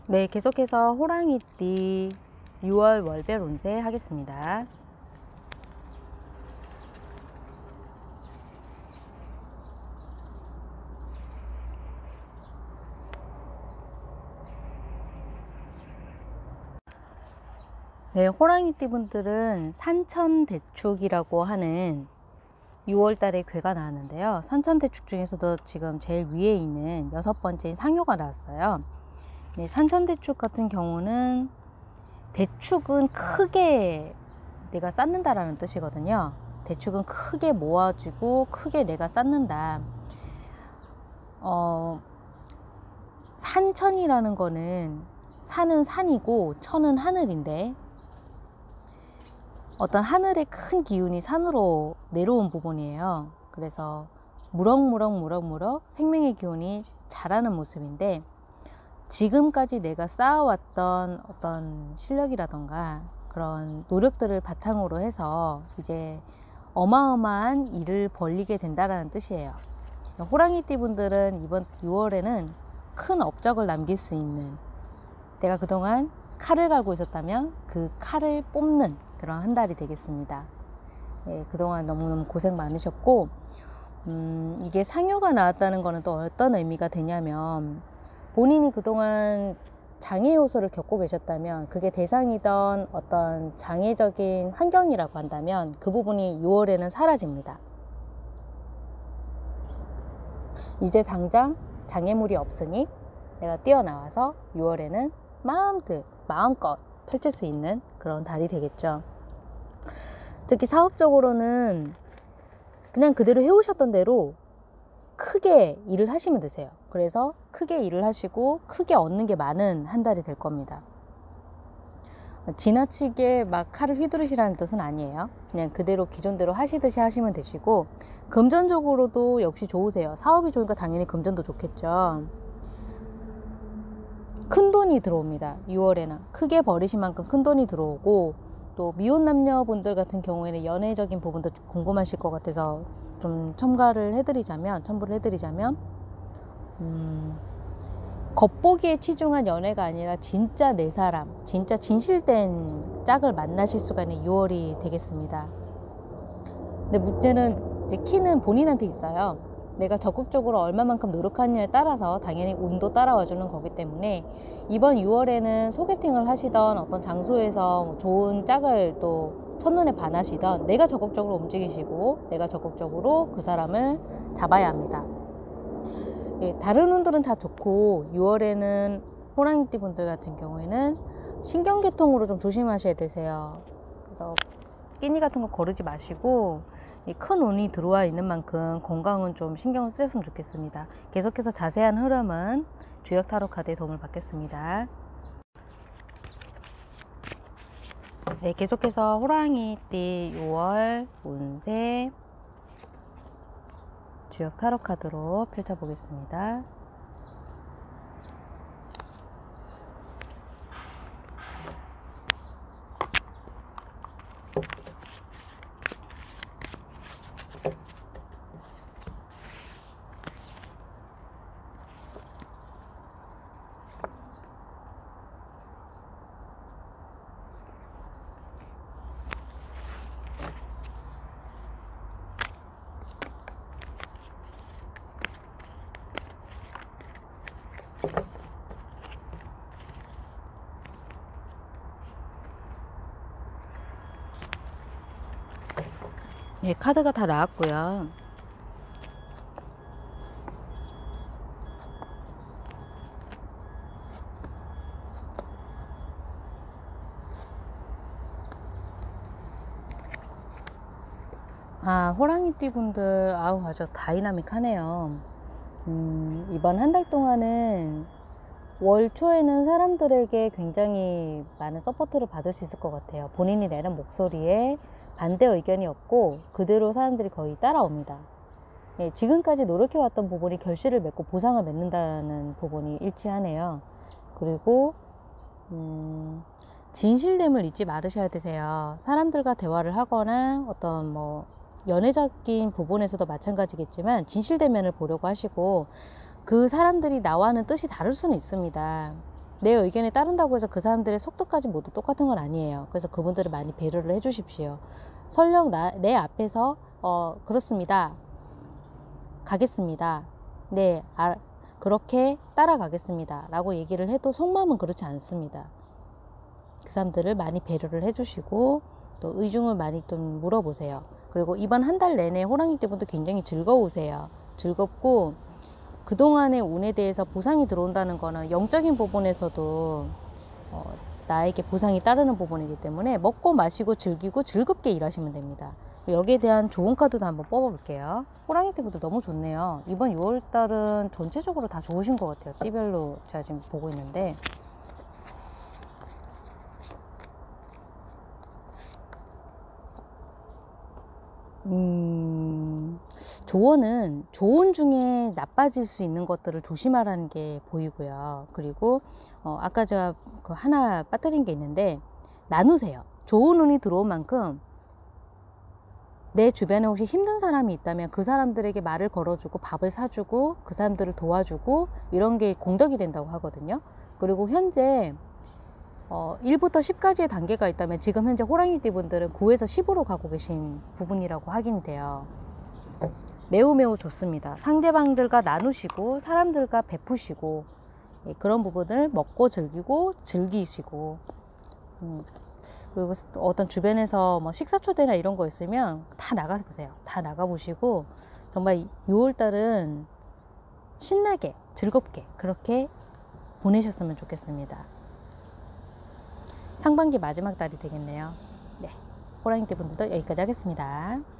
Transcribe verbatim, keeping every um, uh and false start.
네, 계속해서 호랑이띠 유월 월별 운세 하겠습니다. 네, 호랑이띠 분들은 산천대축이라고 하는 유월 달에 괴가 나왔는데요. 산천대축 중에서도 지금 제일 위에 있는 여섯 번째인 상효가 나왔어요. 네, 산천대축 같은 경우는 대축은 크게 내가 쌓는다라는 뜻이거든요. 대축은 크게 모아지고 크게 내가 쌓는다. 어, 산천이라는 거는 산은 산이고 천은 하늘인데 어떤 하늘의 큰 기운이 산으로 내려온 부분이에요. 그래서 무럭무럭 무럭무럭 생명의 기운이 자라는 모습인데 지금까지 내가 쌓아왔던 어떤 실력이라던가 그런 노력들을 바탕으로 해서 이제 어마어마한 일을 벌리게 된다라는 뜻이에요. 호랑이띠 분들은 이번 유월에는 큰 업적을 남길 수 있는, 내가 그동안 칼을 갈고 있었다면 그 칼을 뽑는 그런 한 달이 되겠습니다. 예, 그동안 너무너무 고생 많으셨고 음, 이게 상효가 나왔다는 거는 또 어떤 의미가 되냐면 본인이 그동안 장애 요소를 겪고 계셨다면 그게 대상이던 어떤 장애적인 환경이라고 한다면 그 부분이 유월에는 사라집니다. 이제 당장 장애물이 없으니 내가 뛰어나와서 유월에는 마음껏 마음껏 펼칠 수 있는 그런 달이 되겠죠. 특히 사업적으로는 그냥 그대로 해오셨던 대로 크게 일을 하시면 되세요. 그래서 크게 일을 하시고 크게 얻는 게 많은 한 달이 될 겁니다. 지나치게 막 칼을 휘두르시라는 뜻은 아니에요. 그냥 그대로 기존대로 하시듯이 하시면 되시고 금전적으로도 역시 좋으세요. 사업이 좋으니까 당연히 금전도 좋겠죠. 큰 돈이 들어옵니다. 유월에는 크게 버리신 만큼 큰 돈이 들어오고 또 미혼 남녀분들 같은 경우에는 연애적인 부분도 좀 궁금하실 것 같아서 좀 첨가를 해드리자면 첨부를 해드리자면 음, 겉보기에 치중한 연애가 아니라 진짜 내 사람, 진짜 진실된 짝을 만나실 수가 있는 유월이 되겠습니다. 근데 문제는 이제 키는 본인한테 있어요. 내가 적극적으로 얼마만큼 노력하느냐에 따라서 당연히 운도 따라와 주는 거기 때문에 이번 유월에는 소개팅을 하시던 어떤 장소에서 좋은 짝을 또 첫눈에 반하시던 내가 적극적으로 움직이시고 내가 적극적으로 그 사람을 잡아야 합니다. 예, 다른 운들은 다 좋고 유월에는 호랑이띠 분들 같은 경우에는 신경계통으로 좀 조심하셔야 되세요. 그래서 끼니 같은 거 거르지 마시고 큰 운이 들어와 있는 만큼 건강은 좀 신경을 쓰셨으면 좋겠습니다. 계속해서 자세한 흐름은 주역 타로 카드의 도움을 받겠습니다. 네, 계속해서 호랑이띠 유월 운세 주역 타로 카드로 펼쳐보겠습니다. 네, 카드가 다 나왔고요. 아, 호랑이띠 분들 아우 아주 다이나믹하네요. 음, 이번 한 달 동안은 월 초에는 사람들에게 굉장히 많은 서포트를 받을 수 있을 것 같아요. 본인이 내는 목소리에 반대 의견이 없고 그대로 사람들이 거의 따라옵니다. 예, 지금까지 노력해왔던 부분이 결실을 맺고 보상을 맺는다는 부분이 일치하네요. 그리고 음, 진실됨을 잊지 말으셔야 되세요. 사람들과 대화를 하거나 어떤 뭐 연애적인 부분에서도 마찬가지겠지만 진실된 면을 보려고 하시고 그 사람들이 나와는 뜻이 다를 수는 있습니다. 내 의견에 따른다고 해서 그 사람들의 속도까지 모두 똑같은 건 아니에요. 그래서 그분들을 많이 배려를 해 주십시오. 설령 나, 내 앞에서 어, 그렇습니다. 가겠습니다. 네, 아, 그렇게 따라가겠습니다. 라고 얘기를 해도 속마음은 그렇지 않습니다. 그 사람들을 많이 배려를 해주시고 또 의중을 많이 좀 물어보세요. 그리고 이번 한 달 내내 호랑이띠 분들 굉장히 즐거우세요. 즐겁고 그동안의 운에 대해서 보상이 들어온다는 거는 영적인 부분에서도 어, 나에게 보상이 따르는 부분이기 때문에 먹고 마시고 즐기고 즐겁게 일하시면 됩니다. 여기에 대한 좋은 카드도 한번 뽑아볼게요. 호랑이띠 분들 너무 좋네요. 이번 유월 달은 전체적으로 다 좋으신 것 같아요. 띠별로 제가 지금 보고 있는데 음, 조언은 조언 중에 나빠질 수 있는 것들을 조심하라는 게 보이고요. 그리고 어, 아까 제가 그 하나 빠뜨린 게 있는데 나누세요. 좋은 운이 들어온 만큼 내 주변에 혹시 힘든 사람이 있다면 그 사람들에게 말을 걸어주고 밥을 사주고 그 사람들을 도와주고 이런 게 공덕이 된다고 하거든요. 그리고 현재 어, 일부터 십까지의 단계가 있다면 지금 현재 호랑이띠 분들은 구에서 십으로 가고 계신 부분이라고 확인이 돼요. 매우 매우 좋습니다. 상대방들과 나누시고 사람들과 베푸시고 예, 그런 부분을 먹고 즐기고 즐기시고 음, 그리고 어떤 주변에서 뭐 식사 초대나 이런 거 있으면 다 나가보세요. 다 나가보시고 정말 유월 달은 신나게 즐겁게 그렇게 보내셨으면 좋겠습니다. 상반기 마지막 달이 되겠네요. 네, 호랑이띠 분들도 여기까지 하겠습니다.